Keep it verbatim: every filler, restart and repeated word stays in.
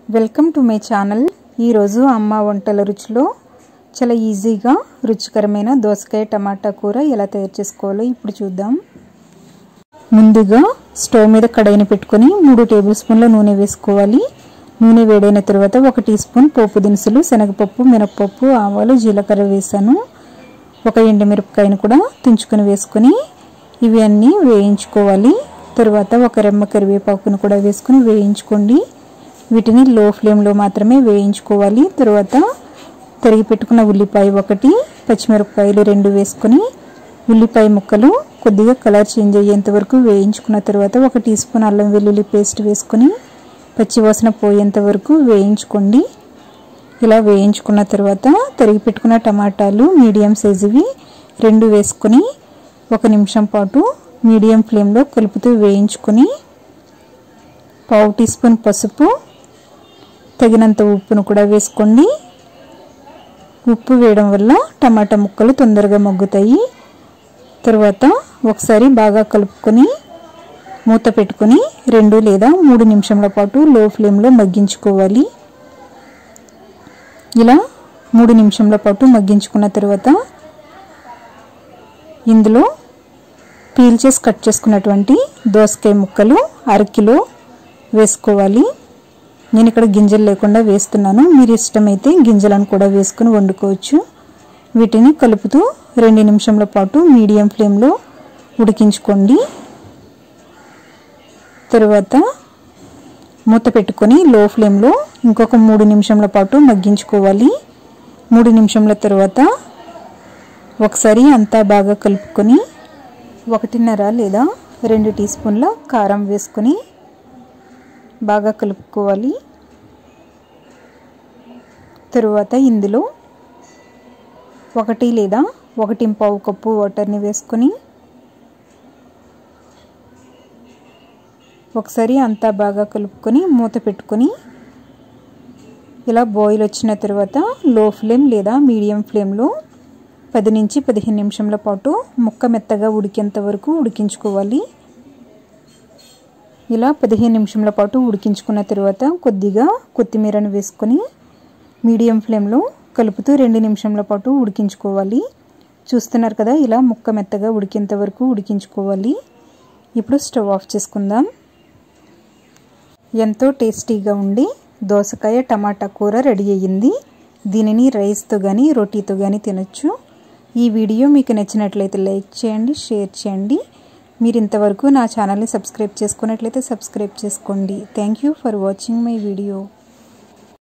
Welcome to my channel. ఈ రోజు అమ్మ వంటల రుచిలో చాలా ఈజీగా రుచికరమైన దోసకాయ టమాటా కూర ఎలా తయారు చేసుకోవాలో ఇప్పుడు చూద్దాం। ముందుగా స్టవ్ మీద కడాయిని పెట్టుకొని మూడు టేబుల్ స్పూన్ల నూనె వేసుకోవాలి। నూనె వేడైన తర్వాత ఒక టీ స్పూన్ పోపు దినుసులు శనగపప్పు మినపప్పు ఆవాలు జీలకర్ర వేసాను। ఒక ఎండుమిరపకాయను కూడా తుంచుకొని వేసుకొని ఇవి అన్నీ వేయించుకోవాలి। తర్వాత ఒక రెమ్మ కరివేపాకును కూడా వేసుకొని వేయించుకోండి। వీటిని లో ఫ్లేమ్ లో మాత్రమే వేయించుకోవాలి। తర్వాత తరిగి పెట్టుకున్న ఉల్లిపాయ ఒకటి పచ్చిమిరపకాయలు రెండు వేసుకొని ఉల్లిపాయ ముక్కలు కొద్దిగా కలర్ చేంజ్ అయ్యేంత వరకు వేయించుకున్న తర్వాత ఒక టీ స్పూన్ అల్లం వెల్లుల్లి పేస్ట్ వేసుకొని పచ్చి వాసన పోయేంత వరకు వేయించుకోండి। ఇలా వేయించుకున్న తర్వాత తరిగి పెట్టుకున్న టమాటాలు మీడియం సైజువి రెండు వేసుకొని ఒక నిమిషం పాటు మీడియం ఫ్లేమ్ లో కలుపుతూ వేయించుకొని పావు టీ స్పూన్ పసుపు తగినంత ఉప్పును కూడా వేసుకోండి। ఉప్పు వేయడం వల్ల టమాటా ముక్కలు తొందరగా మగ్గుతాయి। తర్వాత ఒకసారి బాగా కలుపుకొని మూత పెట్టుకొని రెండు లేదా మూడు నిమిషాల పాటు లో ఫ్లేమ్ లో మగ్గించుకోవాలి। ఇలా మూడు నిమిషాల పాటు మగ్గించుకున్న తర్వాత ఇందులో పీల్ చేసి కట్ చేసుకున్నటువంటి దోసకాయ ముక్కలు అర కిలో వేసుకోవాలి। నేను ఇక్కడ గింజలు లేకుండా వేస్తున్నాను, మీరు ఇష్టమైతే గింజలను కూడా వేసుకొని వండుకోవచ్చు। వీటిని కలుపుతూ రెండు నిమిషాల పాటు మీడియం ఫ్లేమ్ లో ఉడికించుకోండి। తర్వాత మూత పెట్టుకొని లో ఫ్లేమ్ లో ఇంకొక మూడు నిమిషాల పాటు మగ్గించుకోవాలి। మూడు నిమిషాల తర్వాత ఒకసారి అంతా బాగా కలుపుకొని ఒకటిన్నర లేదా రెండు టీ స్పూన్ల కారం వేసుకొని బాగా కలుపుకోవాలి। తరువాత ఇందులో ఒకటి లేదా ఒకటి పావు కప్పు వాటర్ని వేసుకొని ఒకసారి అంతా బాగా కలుపుకొని మూత పెట్టుకొని ఇలా బాయిల్ వచ్చిన తర్వాత లో ఫ్లేమ్ లేదా మీడియం ఫ్లేమ్లో పది నుంచి పదిహేను నిమిషాల పాటు ముక్క మెత్తగా ఉడికేంత వరకు ఉడికించుకోవాలి। ఇలా పదిహేను నిమిషాల పాటు ఉడికించుకున్న తర్వాత కొద్దిగా కొత్తిమీరను వేసుకొని మీడియం ఫ్లేమ్లో కలుపుతూ రెండు నిమిషాల పాటు ఉడికించుకోవాలి। చూస్తున్నారు కదా, ఇలా ముక్క మెత్తగా ఉడికేంత వరకు ఉడికించుకోవాలి। ఇప్పుడు స్టవ్ ఆఫ్ చేసుకుందాం। ఎంతో టేస్టీగా ఉండి దోసకాయ టమాటా కూర రెడీ అయ్యింది। దీనిని రైస్తో కానీ రోటీతో కానీ తినొచ్చు। ఈ వీడియో మీకు నచ్చినట్లయితే లైక్ చేయండి, షేర్ చేయండి। మీరు ఇంతవరకు నా ఛానల్ని సబ్స్క్రైబ్ చేసుకున్నట్లయితే సబ్స్క్రైబ్ చేసుకోండి। Thank you for watching my video.